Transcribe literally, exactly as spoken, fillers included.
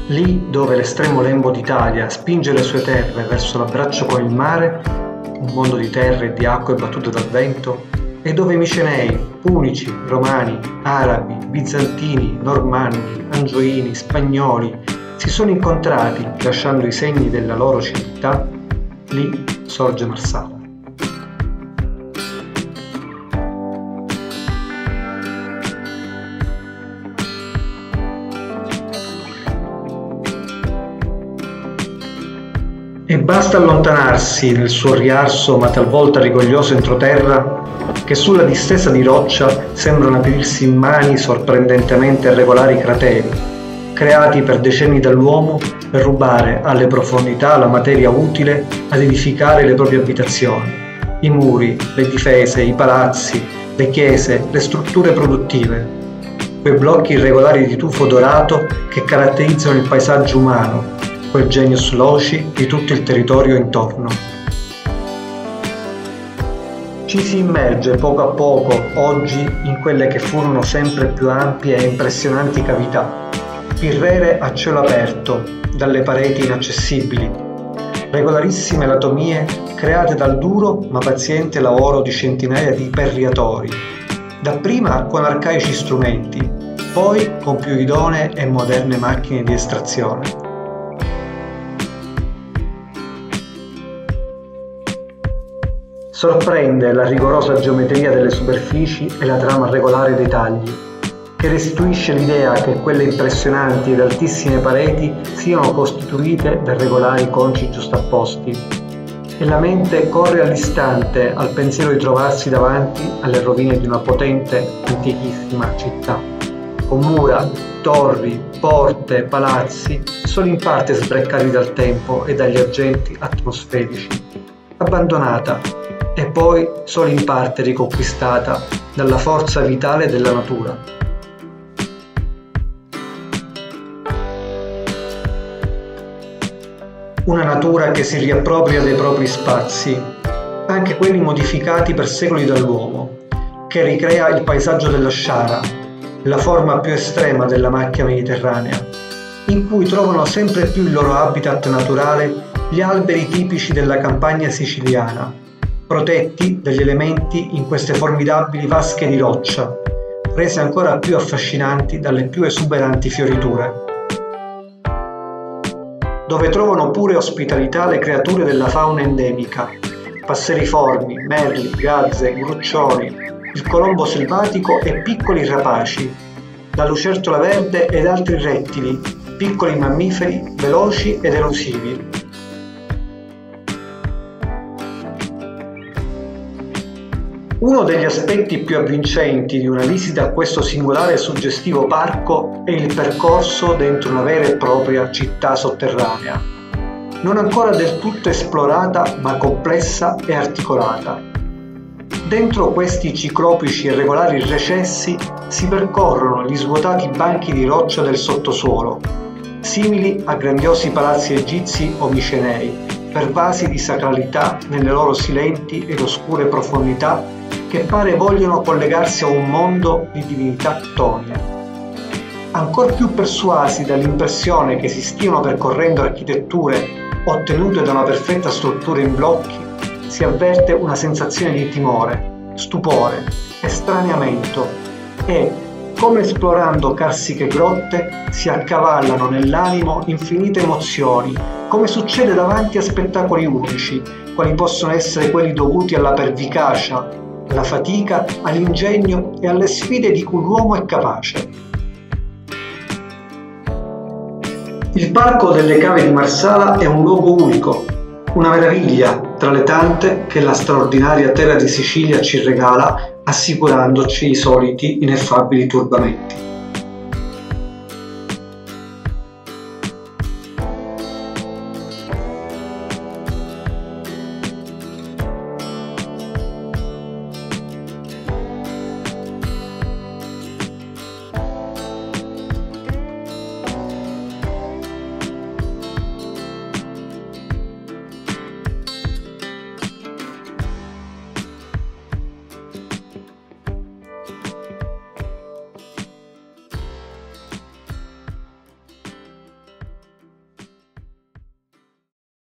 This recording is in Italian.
Lì dove l'estremo lembo d'Italia spinge le sue terre verso l'abbraccio con il mare, un mondo di terre e di acque battute dal vento, e dove Micenei, Punici, Romani, Arabi, Bizantini, Normanni, Angioini, Spagnoli si sono incontrati lasciando i segni della loro civiltà, lì sorge Marsala. E basta allontanarsi nel suo riarso ma talvolta rigoglioso entroterra, che sulla distesa di roccia sembrano aprirsi immani sorprendentemente regolari crateri, creati per decenni dall'uomo per rubare alle profondità la materia utile ad edificare le proprie abitazioni, i muri, le difese, i palazzi, le chiese, le strutture produttive, quei blocchi irregolari di tufo dorato che caratterizzano il paesaggio umano, quel genius loci di tutto il territorio intorno. Ci si immerge poco a poco, oggi, in quelle che furono sempre più ampie e impressionanti cavità, pirrere a cielo aperto, dalle pareti inaccessibili, regolarissime latomie create dal duro ma paziente lavoro di centinaia di perriatori, dapprima con arcaici strumenti, poi con più idonee e moderne macchine di estrazione. Sorprende la rigorosa geometria delle superfici e la trama regolare dei tagli, che restituisce l'idea che quelle impressionanti ed altissime pareti siano costituite da regolari conci giustapposti, e la mente corre all'istante al pensiero di trovarsi davanti alle rovine di una potente, antichissima città, con mura, torri, porte, palazzi, solo in parte sbreccati dal tempo e dagli agenti atmosferici, abbandonata, e poi solo in parte riconquistata dalla forza vitale della natura. Una natura che si riappropria dei propri spazi, anche quelli modificati per secoli dall'uomo, che ricrea il paesaggio della Sciara, la forma più estrema della macchia mediterranea, in cui trovano sempre più il loro habitat naturale gli alberi tipici della campagna siciliana, protetti dagli elementi in queste formidabili vasche di roccia, rese ancora più affascinanti dalle più esuberanti fioriture. Dove trovano pure ospitalità le creature della fauna endemica, passeriformi, merli, gazze, gruccioli, il colombo selvatico e piccoli rapaci, la lucertola verde ed altri rettili, piccoli mammiferi veloci ed elusivi. Uno degli aspetti più avvincenti di una visita a questo singolare e suggestivo parco è il percorso dentro una vera e propria città sotterranea, non ancora del tutto esplorata ma complessa e articolata. Dentro questi ciclopici e regolari recessi si percorrono gli svuotati banchi di roccia del sottosuolo, simili a grandiosi palazzi egizi o micenei, pervasi di sacralità nelle loro silenti ed oscure profondità che pare vogliono collegarsi a un mondo di divinità tonie. Ancor più persuasi dall'impressione che si stiano percorrendo architetture ottenute da una perfetta struttura in blocchi, si avverte una sensazione di timore, stupore, estraniamento e, come esplorando carsiche grotte, si accavallano nell'animo infinite emozioni, come succede davanti a spettacoli unici, quali possono essere quelli dovuti alla pervicacia, alla fatica, all'ingegno e alle sfide di cui l'uomo è capace. Il Parco delle Cave di Marsala è un luogo unico, una meraviglia tra le tante che la straordinaria terra di Sicilia ci regala, assicurandoci i soliti ineffabili turbamenti.